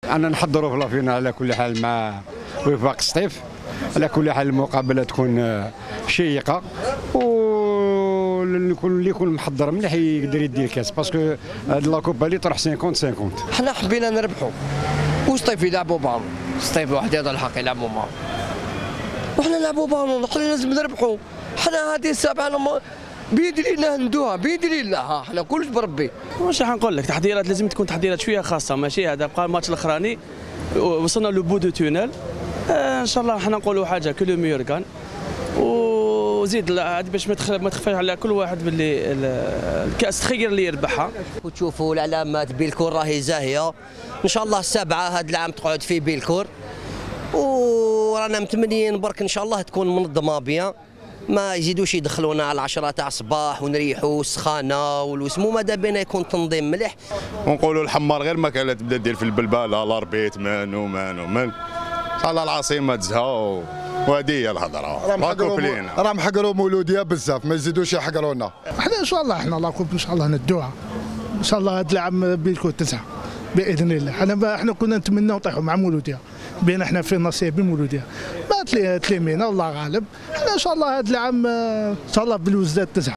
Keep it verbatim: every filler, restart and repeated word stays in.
أنا نحضروا في لافينا على كل حال مع وفاق سطيف. على كل حال المقابله تكون شيقه واللي يكون اللي يكون محضر مليح يقدر يدي الكاس باسكو هاد لاكوبا اللي طرح خمسين خمسين. حنا حبينا نربحوا وسطيف يلعبوا بالون، سطيف واحد هذا الحق يلعبوا بالون وحنا نلعبوا بالون، حنا لازم نربحوا. حنا هذه السبعه بيد الله ندوها بيد الله، حنا كلش بربي. واش راح نقول لك، تحضيرات لازم تكون تحضيرات شويه خاصه، ماشي هذا بقى الماتش الاخراني وصلنا لو بو دو تونيل. آه ان شاء الله حنا نقولوا حاجه كل ميور كان وزيد باش ما تخفاش على كل واحد باللي الكاس تخير اللي يربحها. وتشوفوا العلامات بيلكور راهي زاهيه، ان شاء الله السبعه هذا العام تقعد في بيلكور، ورانا متمنيين برك ان شاء الله تكون منظمه بيان، ما يزيدوش يدخلونا على العشرة تاع الصباح ونريحوا السخانه والوسمو، ماذا بينا يكون تنظيم مليح. ونقولوا الحمار غير ما كانت تبدا دير في البلباله لاربيت مانو مانو من ان شاء الله العاصمه تزها وهذه هي الهضره. راه محقروا مولوديه بزاف، ما يزيدوش يحقرونا. احنا ان شاء الله احنا لاكوب ان شاء الله ندوها ان شاء الله. هذا العام بيلكو تسعه باذن الله. احنا احنا كنا نتمنى نطيحوا مع مولوديه، بين احنا في نصيب مولوديه ما تليمينا الله غالب. احنا ان شاء الله هذا العام ان شاء الله بالوزداد تسعه.